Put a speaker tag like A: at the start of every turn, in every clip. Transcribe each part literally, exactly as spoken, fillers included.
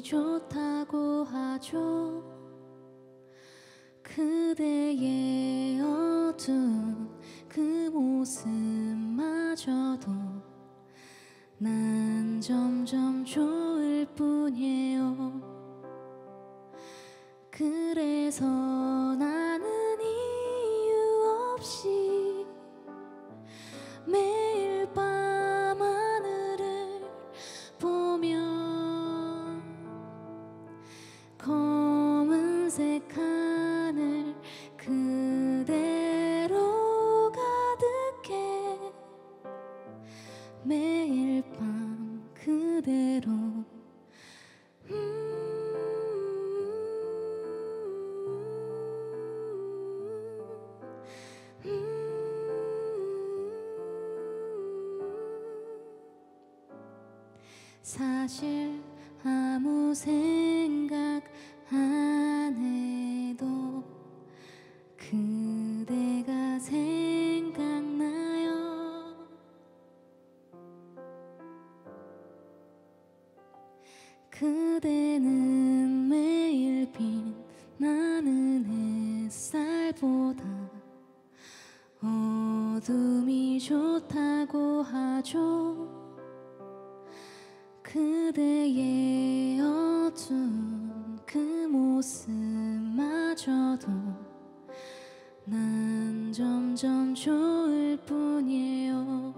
A: 좋다고 하죠. 그대의 어두운 그 모습마저도 난 점점 좋을 뿐이에요. 그래서 나는 이유 없이 매일 밤 하늘을 보며 검은색 하늘 그대로 가득해 매일 밤 그대로 사실 아무 생각 안 해도 그대가 생각나요. 그대는 매일 빛나는 햇살보다 어둠이 좋다고 하죠. 그대의 어두운 그 모습마저도 난 점점 좋을 뿐이에요.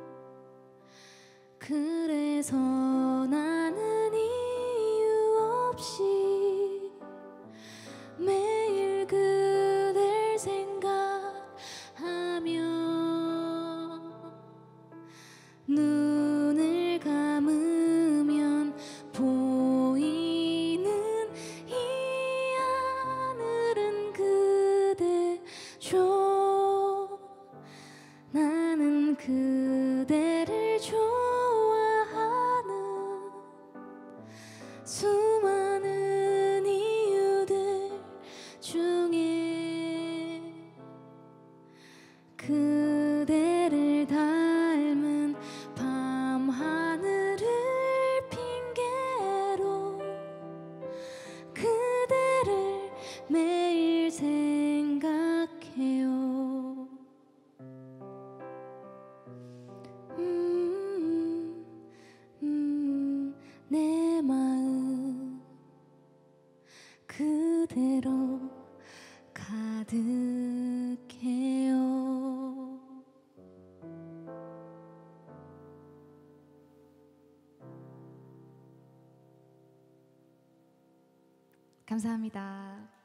A: 그래서 나는 이유 없이 매일 그댈 생각하며 눈을 감으면 보이는 이 하늘은 그대죠. 나는 그대를 좋아하는 수많은 이유들 중에 그대를 닮은 밤하늘을 핑계로 그대를 매일 생각해요. 음, 음, 내 마음 그대로 가득해요. 감사합니다.